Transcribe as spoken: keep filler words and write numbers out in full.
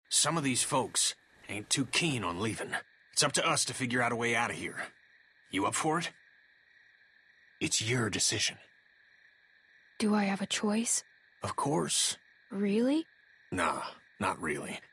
Some of these folks ain't too keen on leaving. It's up to us to figure out a way out of here. You up for it? It's your decision. Do I have a choice? Of course. Really? Nah, not really.